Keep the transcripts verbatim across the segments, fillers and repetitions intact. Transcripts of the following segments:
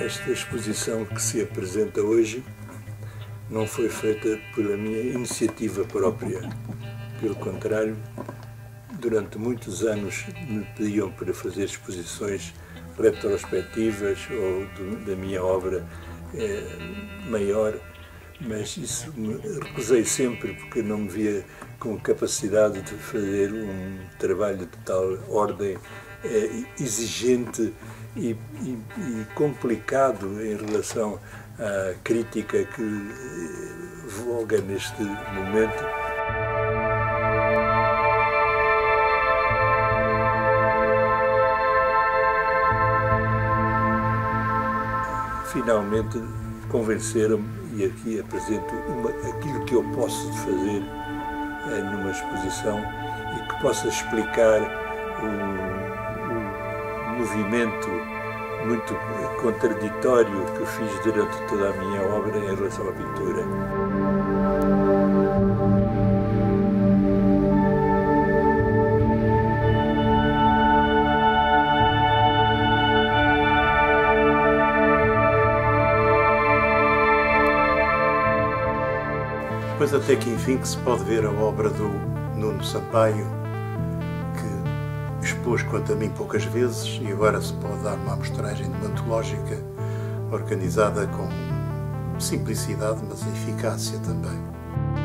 Esta exposição que se apresenta hoje não foi feita pela minha iniciativa própria. Pelo contrário, durante muitos anos me pediam para fazer exposições retrospectivas ou do, da minha obra é, maior, mas isso me recusei sempre porque não me via com capacidade de fazer um trabalho de tal ordem é, exigente e, e, e complicado em relação à crítica que voga neste momento. Finalmente convenceram-me e aqui apresento uma, aquilo que eu posso fazer é, numa exposição e que possa explicar o, o movimento muito contraditório que fiz durante toda a minha obra em relação à pintura. Depois até que enfim que se pode ver a obra do Nuno Sampaio, que expôs quanto a mim poucas vezes e agora se pode dar uma amostragem deontológica organizada com simplicidade, mas eficácia também.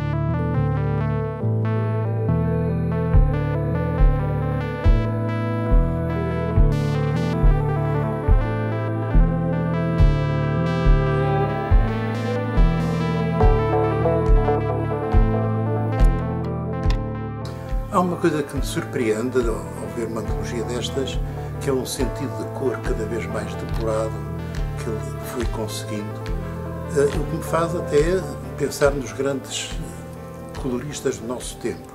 Há uma coisa que me surpreende ao ver uma antologia destas, que é um sentido de cor cada vez mais depurado que ele foi conseguindo, o que me faz até pensar nos grandes coloristas do nosso tempo.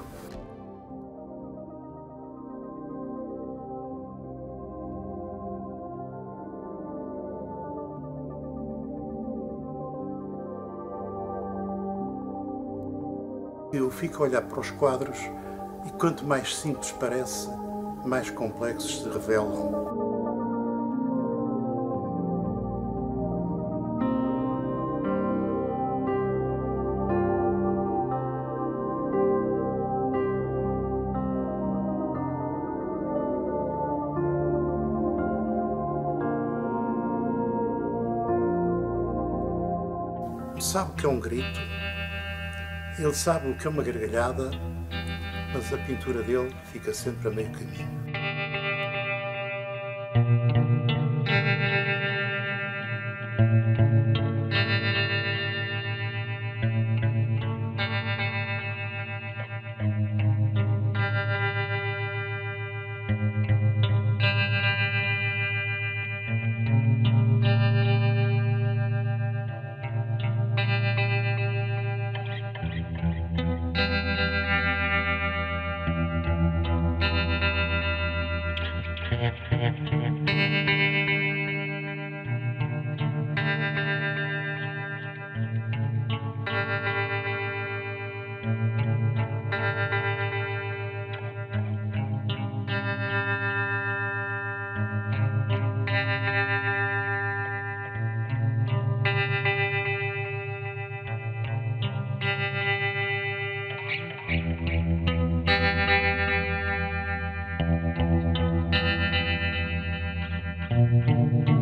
Eu fico a olhar para os quadros e quanto mais simples parece, mais complexos se revelam. Sabe o que é um grito? Ele sabe o que é uma gargalhada, mas a pintura dele fica sempre a meio caminho. Thank you.